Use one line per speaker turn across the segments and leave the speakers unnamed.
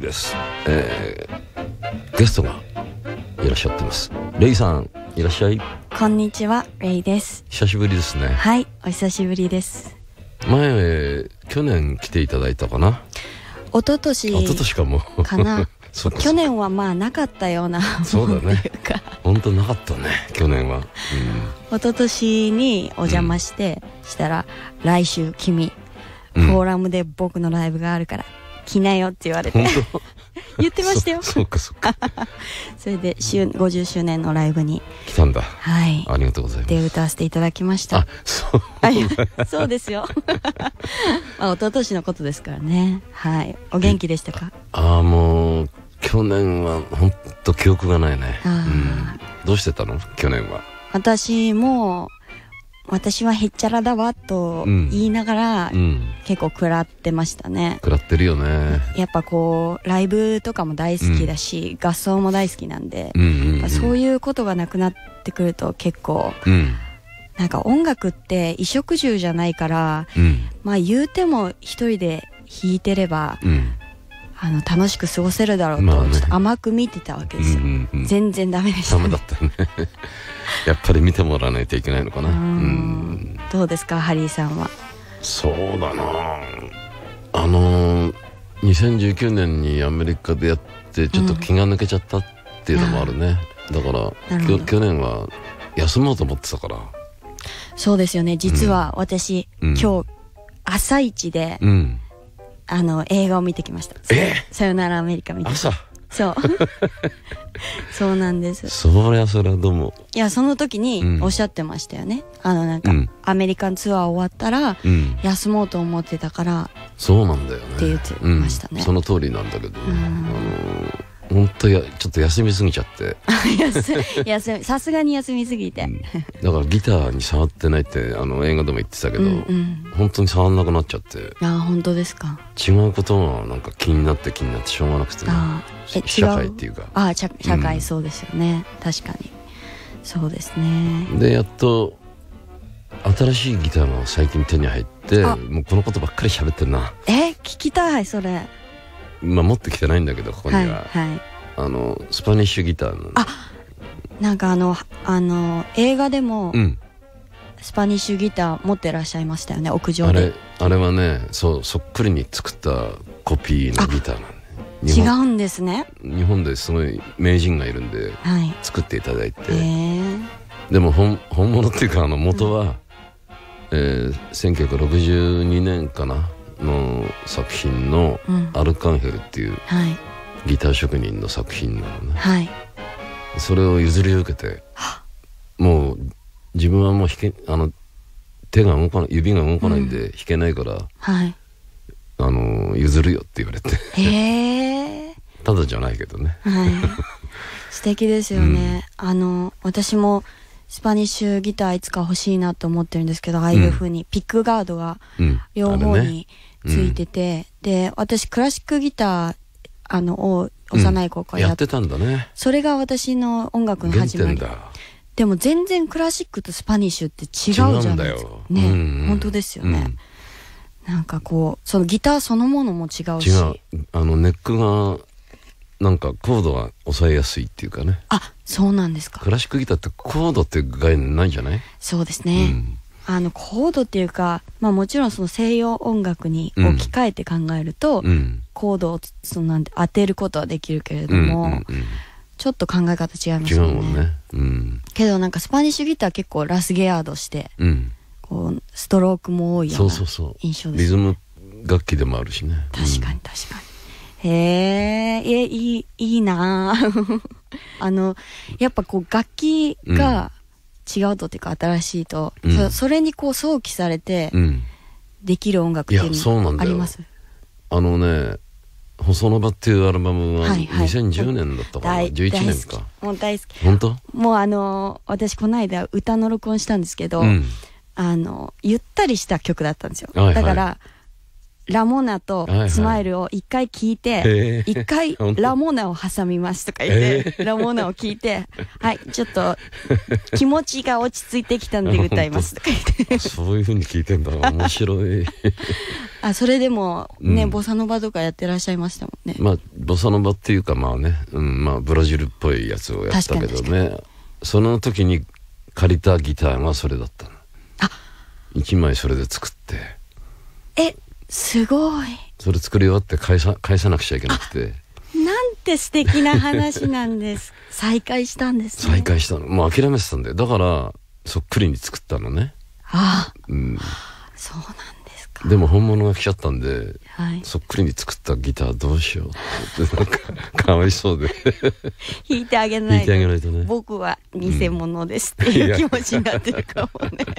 です。ゲストがいらっしゃってます。レイさんいらっしゃい。
こんにちは、レイです。
久しぶりですね。
はい、お久しぶりです。
前去年来ていただいたかな。
一昨年
かも
かなそうか去年はまあなかったような。
そうだね。本当なかったね去年は、
一昨年にお邪魔して、したら来週君、フォーラムで僕のライブがあるから来なよって言われて言ってましたよ。
そうか
それで50周年のライブに
来たんだ。
はい、
ありがとうございます。
で歌わせていただきました。そうですよまあ一昨年のことですからね。はい、お元気でしたか？
もう去年は本当記憶がないね。どうしてたの去年は？
私はへっちゃらだわと言いながら、結構食らってましたね。
食らってるよね。
やっぱこうライブとかも大好きだし、合奏も大好きなんで、そういうことがなくなってくると結構、なんか音楽って衣食住じゃないから、まあ言うても一人で弾いてれば、楽しく過ごせるだろうと、ちょっと甘く見てたわけですよ。全然ダメでしたね。
ダメだったよねやっぱり見てもらわないといけないのかな。
どうですかハリーさんは？
そうだな、2019年にアメリカでやってちょっと気が抜けちゃったっていうのもあるね。だから去年は休もうと思ってたから。
そうですよね。実は私、今日朝一で、映画を見てきました。さよならアメリカ見て。
朝？
そうそうなんです。
そりゃどうも。いや、
その時におっしゃってましたよね。なんか、アメリカンツアー終わったら、休もうと思ってたから
そうなんだよね
って言ってましたね。
その通りなんだけどね。本当ちょっと休みすぎちゃって
さすがに休みすぎて、
だからギターに触ってないって映画でも言ってたけど、本当に触んなくなっちゃって。
本当ですか？
違うことがなんか気になってしょうがなくてね。社会っていうか
社会、そうですよね。確かにそうですね。
でやっと新しいギターが最近手に入って、もうこのことばっかり喋ってるな。
聞きたいそれ。
持ってきてないんだけどここには、スパニッシュギターの、
なんか映画でも、スパニッシュギター持ってらっしゃいましたよね、屋上で。
あれはね、そっくりに作ったコピーのギターなんで。
違うんですね。
日本ですごい名人がいるんで、作っていただいて、でも本物っていうか元は、1962年かなの作品のアルカンヘルっていうギター職人の作品なのね。それを譲り受けて、もう自分はもう手が動かない、指が動かないんで弾けないから、譲るよって言われてただじゃないけどね。
素敵ですよね。私もスパニッシュギターいつか欲しいなと思ってるんですけど、ああいう風にピックガードが両方についてて、で私クラシックギターを幼い頃から
やってたんだね。
それが私の音楽の始まり。でも全然クラシックとスパニッシュって違うじゃないですかね。本当ですよね。なんかこうそのギターそのものも違うし、
ネックがなんかコードが抑えやすいっていうかね。
そうなんですか。
クラシックギターってコードって概念ないんじゃない？
そうですね。コードっていうか、もちろんその西洋音楽に置き換えて考えると、コードをなんて当てることはできるけれども、ちょっと考え方違いますよね。違うもんね。けどなんかスパニッシュギター結構ラスゲアードして、こうストロークも多いような印象です。
リズム楽器でもあるしね。
確かに。いいなやっぱこう楽器が違うとっていうか新しいと、それにこう想起されてできる音楽っていうのあります？
細野場っていうアルバムは2010年だったかな、11年か。
もう大好き。
本当？
もう私この間歌の録音したんですけど、ゆったりした曲だったんですよ。だからラモナとスマイルを一回聞いて、一回ラモナを挟みますとか言って、ラモナを聞いて、はい、ちょっと気持ちが落ち着いてきたんで歌いますとか言って。
そういう風に聞いてんだ。面白い。
それでもね、ボサノバとかやってらっしゃいましたもんね。
まあ、ボサノバっていうかまあね、まあブラジルっぽいやつをやったけどね。その時に借りたギターがそれだったの。一枚それで作って。
すごい。
それ作り終わって返さなくちゃいけなくて。
なんて素敵な話なんです。再会したんですね。
再会したの。もう諦めてたんだよ。だからそっくりに作ったのね。
そうなんですか。
でも本物が来ちゃったんで、そっくりに作ったギターどうしようってなんかかわいそうで
弾いてあげないと
ね。
僕は偽物ですっていう気持ちになってるかもね。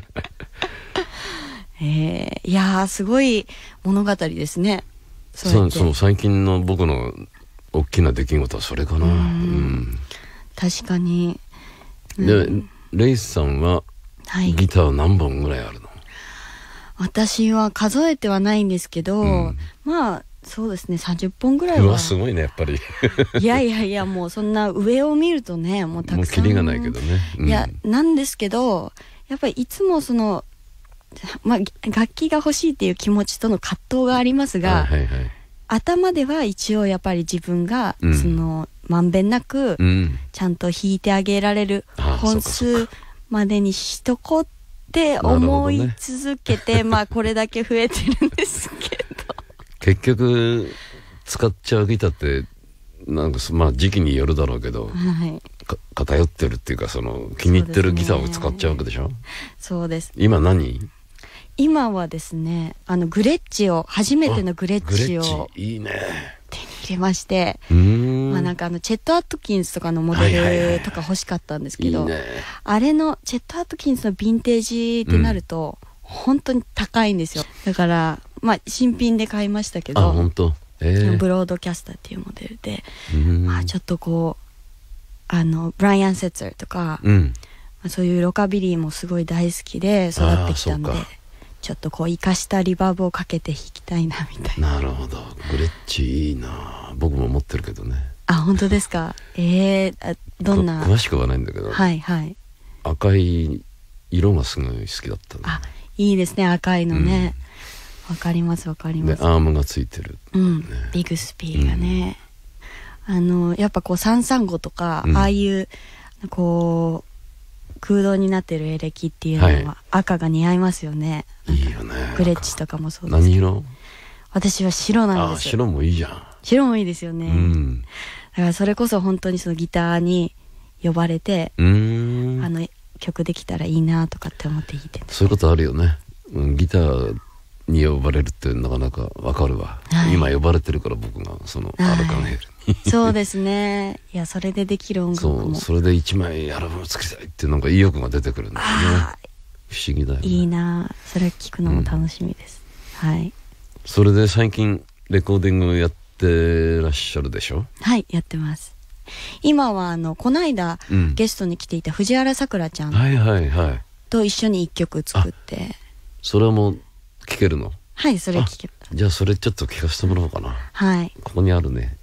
いやー、すごい物語ですね。
そう最近の僕の大きな出来事はそれかな。
確かに。
で、レイスさんはギター何本ぐらいあるの？
私は数えてはないんですけど、まあそうですね、30本ぐらいは。
すごいね、やっぱり。
いやもうそんな上を見るとね、もうたくさん。
もうキリがないけどね。
いや、なんですけど、やっぱりいつもまあ、楽器が欲しいっていう気持ちとの葛藤がありますが、頭では一応やっぱり自分が、まんべんなくちゃんと弾いてあげられる本数までにしとこうって思い続けて、まあこれだけ増えてるんですけど
結局使っちゃうギターってなんかまあ時期によるだろうけど、偏ってるっていうか、気に入ってるギターを使っちゃうわけでしょ。
そうです。
今
はですね、グレッチを、初めてのグレッチを
いいね、
手に入れまして、まあなんかチェット・アットキンスとかのモデルとか欲しかったんですけど、あれのチェット・アットキンスのヴィンテージってなると、本当に高いんですよ。だからまあ新品で買いましたけど、
本当、
ブロードキャスターっていうモデルで、まあちょっとこうブライアン・セッツァーとか、そういうロカビリーもすごい大好きで育ってきたんで、ちょっとこう生かしたリバーブをかけて弾きたいなみたいな。
なるほど。グレッチいいな。僕も持ってるけどね。
本当ですか。どんな。
詳しくはないんだけど、赤い色がすごい好きだったね。
いいですね、赤いのね。わかります。
でアームがついてる、
ビグスピーがね、やっぱこう335とか、ああいうこう空洞になってるエレキっていうのは赤が似合いますよね。
いいよね。
グレッチとかもそうです。
何色？
私は白なんです。
白もいいじゃん。
白もいいですよね。だからそれこそ本当にギターに呼ばれて、曲できたらいいなとかって思って弾いてる。
そういうことあるよね。ギターに呼ばれるってなかなかわかるわ。今呼ばれてるから、僕がアルカンヘルに。
そうですね。いや、それでできる音楽も。
それで1枚アルバム作りたいってなんか意欲が出てくるんだよね。不思議だよね。い
いな。それ聞くのも楽しみです。
それで最近レコーディングやってらっしゃるでしょ？
やってます。今はこの間、ゲストに来ていた藤原さくらちゃんと一緒に1曲作って。
それはもう聴けるの？
それ聴ける。
じゃあそれちょっと聴かせてもらおうかな。ここにあるね。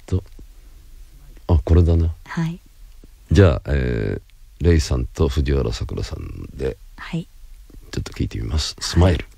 これだな。じゃあ、レイさんと藤原さくらさんでちょっと聴いてみます。スマイル。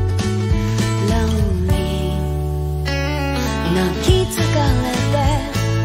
泣き疲れて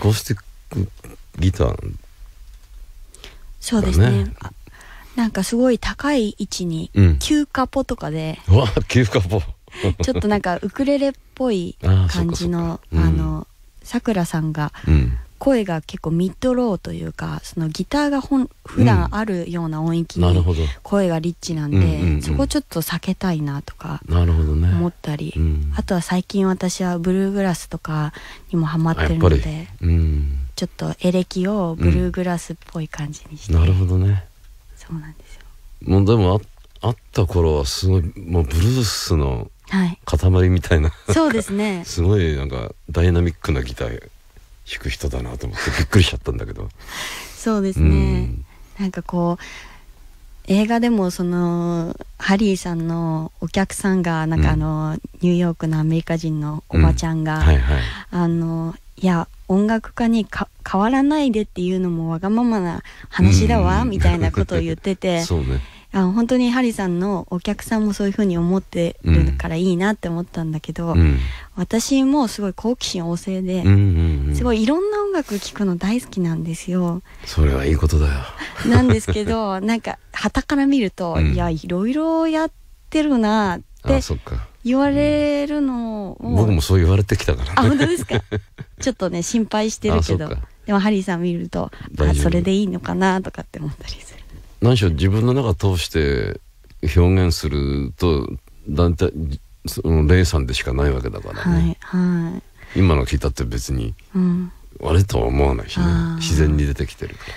コースティックギター、ね、
そうですね。なんかすごい高い位置に、急カポとかで、
急カポ
ちょっとなんかウクレレっぽい感じのさくらさんが、声が結構ミッドローというか、そのギターが普段あるような音域に声がリッチなんで、そこちょっと避けたいなとか思ったり、あとは最近私はブルーグラスとかにもハマってるので、ちょっとエレキをブルーグラスっぽい感じにして、
なるほどね。
そうなんですよ。
もうでもあった頃はすごいもうブルースの塊みたいな、
そうですね
すごいなんかダイナミックなギター弾く人だなと思ってびっくりしちゃったんだけど
そうですね、なんかこう映画でもそのハリーさんのお客さんがなんかニューヨークのアメリカ人のおばちゃんが、いや音楽家に変わらないでっていうのもわがままな話だわ、みたいなことを言ってて
そうね、
本当にハリーさんのお客さんもそういう風に思ってるからいいなって思ったんだけど、私もすごい好奇心旺盛で、すごいいろんな音楽聴くの大好きなんですよ。
それはいいことだよ
なんですけどなんか傍から見ると、いやいろいろやってるなって言われるのを、
僕もそう言われてきたからね。
本当ですかちょっとね心配してるけど、でもハリーさん見るとそれでいいのかなとかって思ったりする。
何しろ自分の中通して表現するとだいたいレイさんでしかないわけだからね、今の聞いたって別に、あれとは思わないしね、自然に出てきてるから。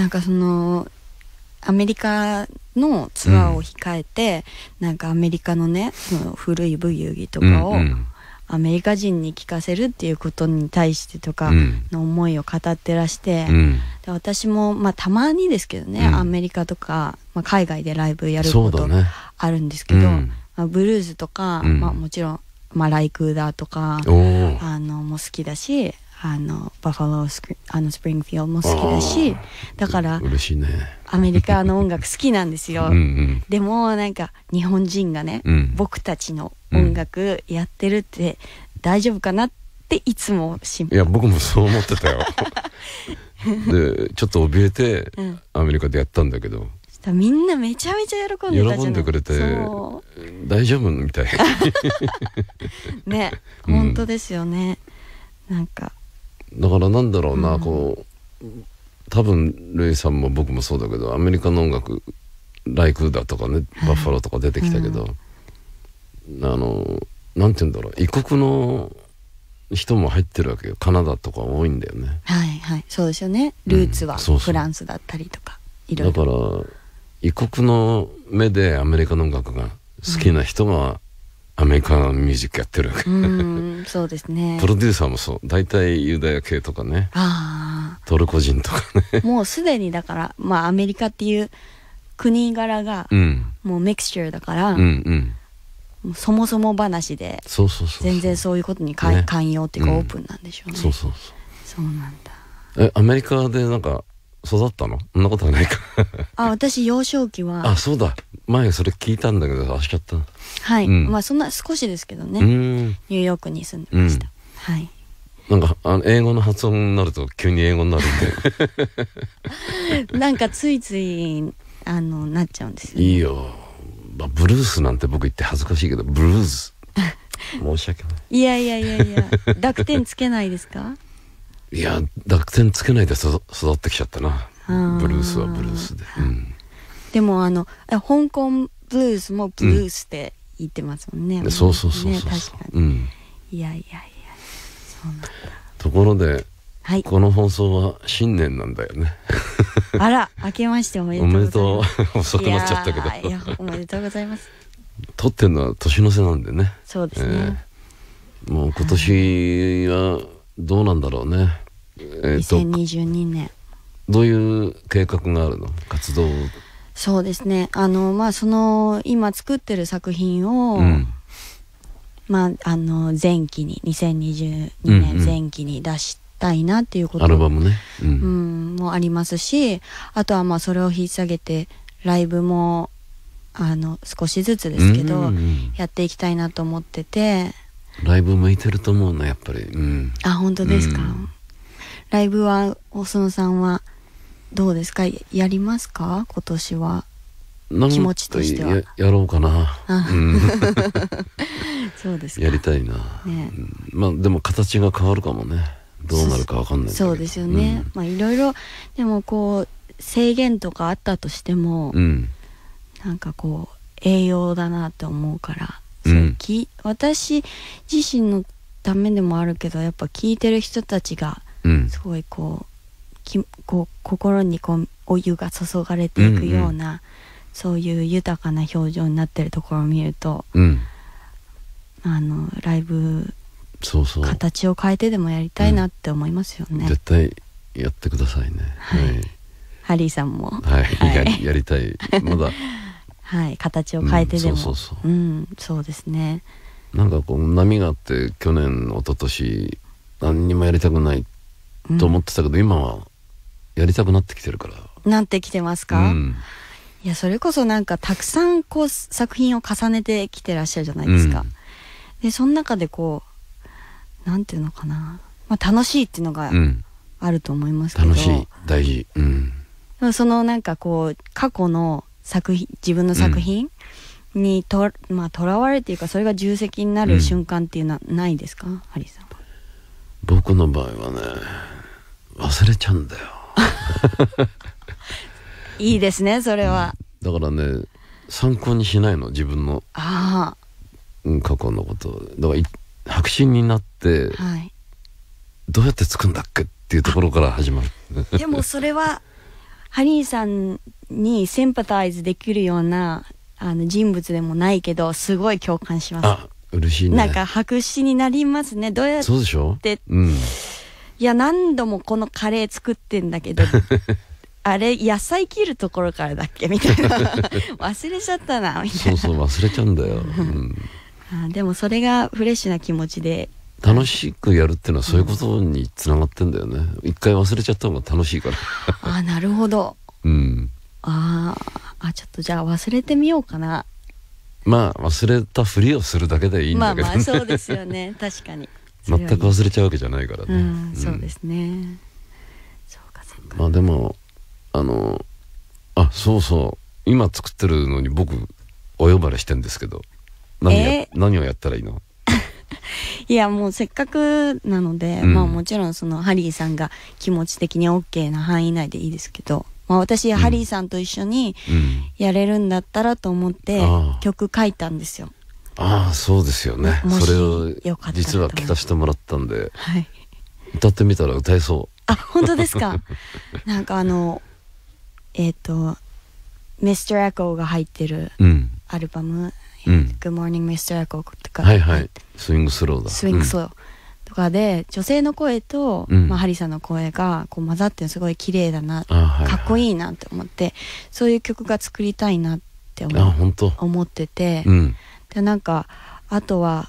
なんかそのアメリカのツアーを控えて、なんかアメリカのねその古いブギウギとかを、アメリカ人に聞かせるっていうことに対してとかの思いを語ってらして、で私もたまにですけどね、アメリカとか、海外でライブやることあるんですけど、ブルーズとか、もちろん、ライクーダーとかも好きだし、バファロースプリングフィールドも好きだし、だから
嬉しいね、
アメリカの音楽好きなんですよでもなんか日本人がね、僕たちの音楽やってるって大丈夫かなっていつも心配。
いや僕もそう思ってたよでちょっと怯えてアメリカでやったんだけど、
みんなめちゃめちゃ喜んでたじゃない。
喜んでくれて大丈夫みたい
ね、本当ですよね。なんか
だからなんだろうな、こう多分レイさんも僕もそうだけど、アメリカの音楽ライクだとかね、バッファローとか出てきたけど、なんて言うんだろう、異国の人も入ってるわけよ。カナダとか多いんだよね。
そうですよね。ルーツはフランスだったりとか、いろいろ。
だから異国の目でアメリカの音楽が好きな人がアメリカのミュージックやってるわけ
そうですね。
プロデューサーもそう、大体ユダヤ系とかね、トルコ人とかね
もうすでにだから、アメリカっていう国柄がもうミクスチャーだから、そもそも話で全然そういうことに寛容っていうかオープンなんでしょうね。そうなんだ。
アメリカでなんか育ったの？そんなことはないか
私幼少期は。
そうだ、前それ聞いたんだけど忘れちゃった。
そんな少しですけどね、ニューヨークに住んでました。
なんか英語の発音になると急に英語になるん
でなんかついついなっちゃうんですよね。
いいよ、ブルースなんて僕言って恥ずかしいけど、ブルーズ申し訳ない。
いや濁点つけないですか？
いや濁点つけないで育ってきちゃったな。ブルースはブルースで、
でも香港ブルースもブルースって言ってますもんね。
そう
確かに。いやそうなんだ。
ところで、この放送は新年なんだよね
あら、明けましておめでとうございます。
遅くなっちゃったけど、
いやおめでとうございます。
撮ってるのは年の瀬なんでね。
そうですね、
もう今年はどうなんだろうね。
2022年
どういう計画があるの？活動。
そうですね、その今作ってる作品を、前期に2022年前期に出したいなっていうこと
アルバムね、
もありますし、あとはそれを引っ提げてライブも少しずつですけど、やっていきたいなと思ってて。
ライブ向いてると思うなやっぱり。
本当ですか？ ライブは細野さんはどうですか？やりますか今年は？気持ちとしては
やろうかな。
そうですか。
やりたいな、ね。まあでも形が変わるかもね。どうなるか分かんないけど。
そうですよね。まあいろいろでもこう制限とかあったとしても、なんかこう栄養だなって思うから、私自身のためでもあるけど、やっぱ聞いてる人たちがすごいこう心にこうお湯が注がれていくような、そういう豊かな表情になってるところを見ると、ライブ形を変えてでもやりたいなって思いますよね。
絶対やってくださいね。
はい。ハリーさんも、
やりたい。まだ
はい、形を変えてでも、そうですね。
なんかこう波があって去年一昨年何にもやりたくないと思ってたけど、今はやりたくなってきてるから。
なってきてますか？いや、それこそなんかたくさんこう作品を重ねてきてらっしゃるじゃないですか。でその中でこうなんていうのかな、まあ、楽しいっていうのがあると思いますけど、
楽しい、大事。で
もそのなんかこう過去の作品、自分の作品にまあ、とらわれるっていうか、それが重責になる瞬間っていうのはないですか、ハリーさんは？
僕の場合はね、忘れちゃうんだよ。
いいですね、それは。
だからね、参考にしないの、自分の過去のこと。だから白紙になって、どうやってつくんだっけっていうところから始まる。
でもそれはハリーさんにセンパタイズできるような人物でもないけど、すごい共感します。
あ、嬉しいね。
なんか白紙になりますね。どうやって？
そうでしょ？
いや、何度もこのカレー作ってんだけどあれ野菜切るところからだっけみたいな忘れちゃったなみたいな。
そう忘れちゃうんだよ。
でもそれがフレッシュな気持ちで
楽しくやるっていうのはそういうことにつながってんだよね。一回忘れちゃった方が楽しいから
なるほど。ちょっとじゃあ忘れてみようかな。ま
あ忘れたふりをするだけでいいんだけど、
まあそうですよね。確かに
全く忘れちゃうわけじゃないからね。
そうですね。そうかそうか。
まあでもそう今作ってるのに僕お呼ばれしてんですけど、何をやったらいいの？
いや、もうせっかくなので、まあもちろんそのハリーさんが気持ち的に OK な範囲内でいいですけど、まあ私ハリーさんと一緒にやれるんだったらと思って曲書いたんですよ。
そうですよね。それを実は聞かせてもらったんで、歌ってみたら歌えそう。
本当ですか？なんかMr. Echo が入ってるアルバム、Good Morning Mr. Echo とか、
スイングスローだ。
スイングスローとかで、女性の声と、ハリーさんの声がこう混ざってすごい綺麗だな、かっこいいなって思って、そういう曲が作りたいなって思ってて、でなんかあとは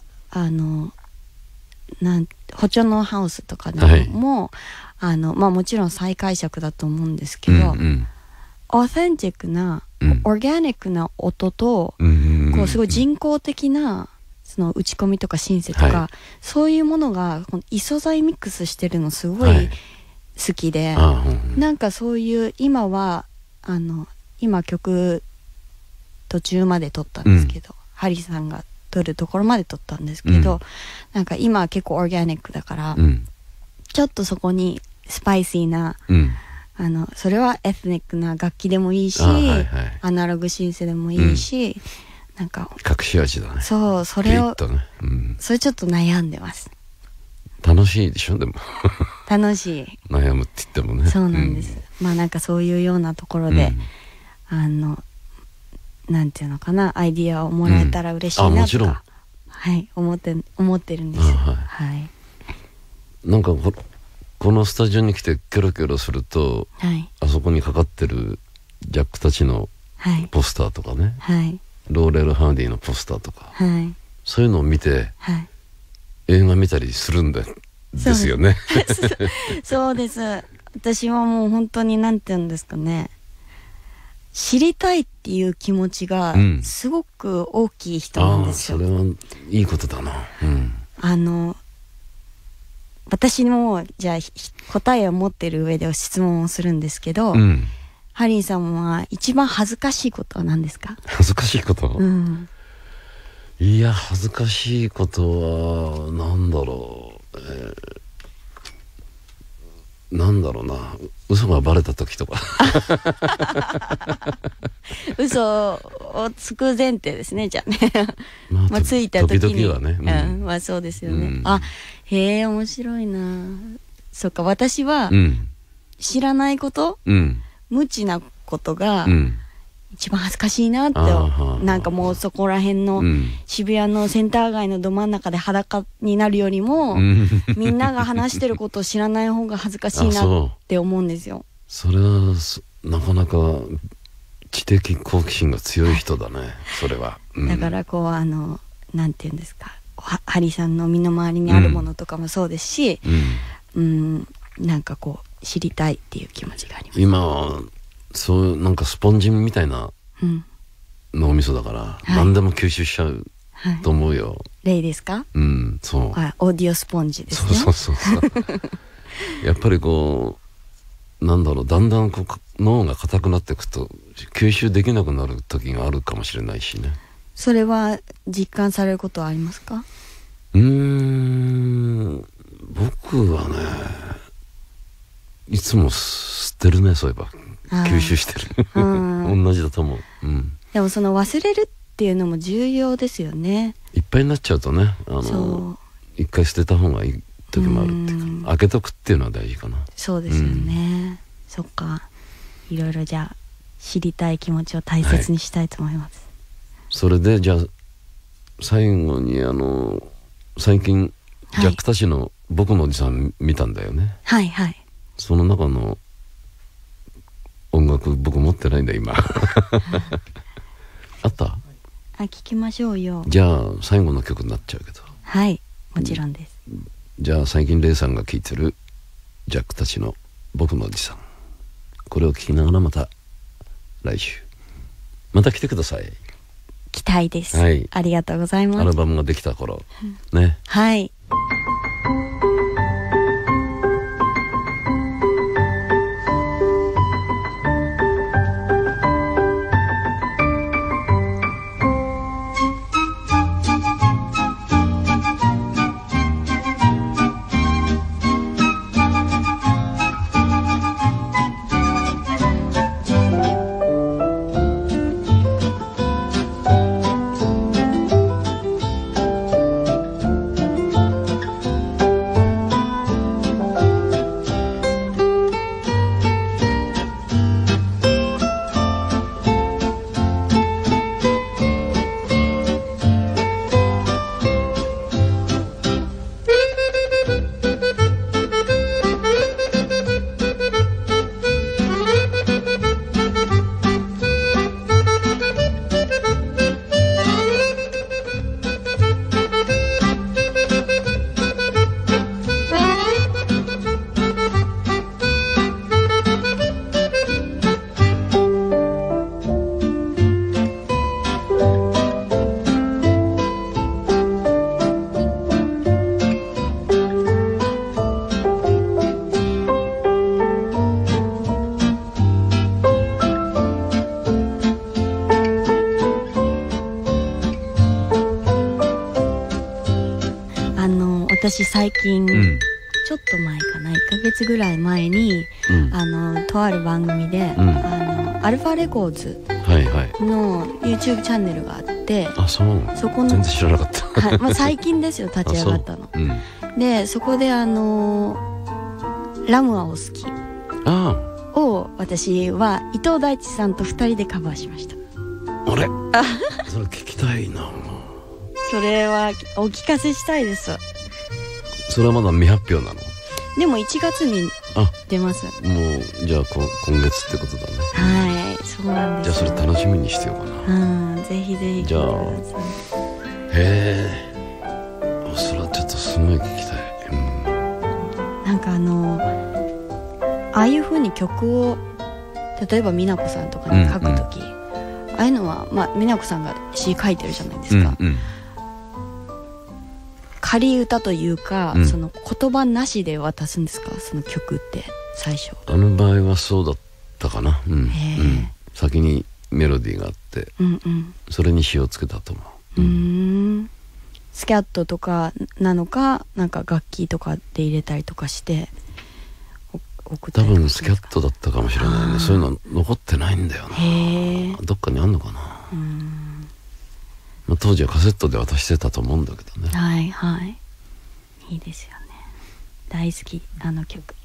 ホチョノハウスとかでも、まあもちろん再解釈だと思うんですけど、オーセンティックな、オーガニックな音と、こうすごい人工的なその打ち込みとかシンセとか、そういうものがこの異素材ミックスしてるのすごい好きで、なんかそういう今曲途中まで撮ったんですけど、ハリーさんが撮るところまで撮ったんですけど、なんか今は結構オーガニックだから、ちょっとそこにスパイシーな、それはエスニックな楽器でもいいし、アナログシンセでもいいし、なんか
隠し味だね。
それを、それちょっと悩んでます。
楽しいでしょ？でも
楽しい。
悩むって言ってもね。
そうなんです。まあなんかそういうようなところで、なんていうのかな、アイディアをもらえたら嬉しいなとか、思ってるんです。なんか
このスタジオに来てキョロキョロすると、あそこにかかってるジャックたちのポスターとかね、ローレル・ハーディのポスターとか、そういうのを見て、映画見たりするんですよね。
そうです。私はもう本当になんて言うんですかね、知りたいっていう気持ちがすごく大きい人なんですよ。
それはいいことだな。
私もじゃあ答えを持ってる上で質問をするんですけど、ハリーさんは一番恥ずかしいことは何ですか？
恥ずかしいこと、いや恥ずかしいことはなんだろう、なんだろうな、嘘がバレた時とか
嘘をつく前提ですね、じゃあねまあついた時に
時々はね、
まあそうですよね、あ、へえ面白いな。そっか、私は知らないこと、無知なことが一番恥ずかしいなって、なんかもうそこら辺の渋谷のセンター街のど真ん中で裸になるよりも、みんなが話してることを知らない方が恥ずかしいなって思うんですよ。
それはなかなか知的好奇心が強い人だね、それは、
だからこうなんていうんですか、ハリーさんの身の回りにあるものとかもそうですし、なんかこう知りたいっていう気持ちがあります。
今はそうなんかスポンジみたいな脳みそだから、何でも吸収しちゃうと思うよ。
例ですか？
そう。
オーディオスポンジですね。
そうやっぱりこうなんだろう、だんだんこう脳が硬くなっていくと吸収できなくなる時があるかもしれないしね。
それは実感されることはありますか？
僕はね、いつも吸ってるね、そういえば吸収してる同じだと思う。
でもその忘れるっていうのも重要ですよね。
いっぱいになっちゃうとね、一回捨てた方がいい時もあるっていうか、開けとくっていうのは大事かな。
そうですよね、そっか。いろいろじゃあ知りたい気持ちを大切にしたいと思います、そ
れでじゃあ最後に最近ジャックたちの僕のおじさん見たんだよね。その中の音楽僕持ってないんだ今あった？
聞きましょうよ。
じゃあ最後の曲になっちゃうけど。
はい、もちろんです。
じゃあ最近レイさんが聴いてるジャックたちの僕のおじさん、これを聴きながらまた来週また来てください。
期待です、ありがとうございます。
アルバムができた頃、ね。
はい。私最近、ちょっと前かな、1ヶ月ぐらい前に、とある番組で、アルファレコーズの YouTube チャンネルがあって、そこの
全然知らなかった
まあ、最近ですよ、立ち上がったの。でそこでラムはお好きを私は伊藤大地さんと2人でカバーしました。
あれそれ聞きたいな。
それはお聞かせしたいです。
それはまだ未発表なの？
でも1月に出ます。
もうじゃあ今月ってことだね。
はい、そうなんです。
じゃあそれ楽しみにしてようかな。
ぜひぜひ。
じゃあそれはちょっとすごい聞きたい。
なんかああいう風に曲を例えば美奈子さんとかに書くとき、ああいうのはまあ美奈子さんが詩書いてるじゃないですか。 仮歌というか、その言葉なしで渡すんですか、その曲って最初。
あの場合はそうだったかな。先にメロディーがあって、それに詞をつけたと思う。
スキャットとかなのか、なんか楽器とかで入れたりとかして
送ったりとか。多分スキャットだったかもしれないね。そういうの残ってないんだよな。どっかにあんのかな。まあ、当時はカセットで渡してたと思うんだけどね。
はいはい、いいですよね。大好き、あの曲。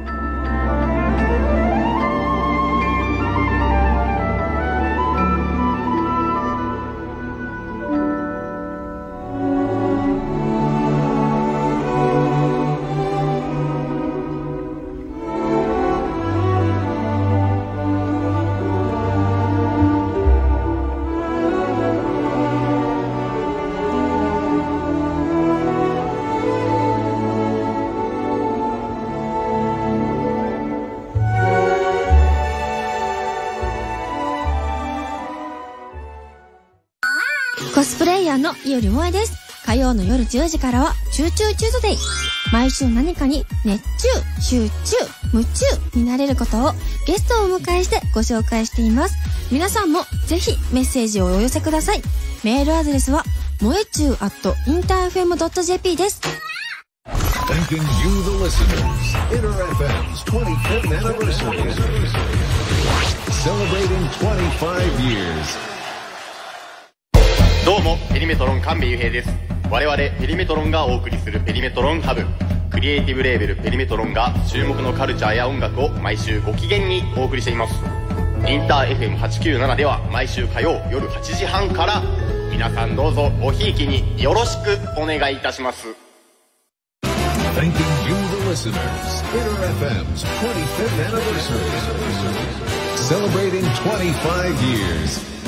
コスプレイヤーの伊織萌です。火曜の夜10時からはチューチューチューズデイ。毎週何かに熱中、集中、夢中になれることをゲストをお迎えしてご紹介しています。皆さんもぜひメッセージをお寄せください。メールアドレスは萌えちゅう@interfm.jp です。
Thanking you, the listeners. InterFM's 25th anniversary. Celebrating 25 years.
どうもペリメトロン神戸雄平です。我々ペリメトロンがお送りするペリメトロンハブ、クリエイティブレーベルペリメトロンが注目のカルチャーや音楽を毎週ご機嫌にお送りしています。インター FM897 では毎週火曜夜8時半から、皆さんどうぞごひいきによろしくお願いいたします。
Thanking you, the listeners. InterFM's 25th anniversary. Celebrating 25 years.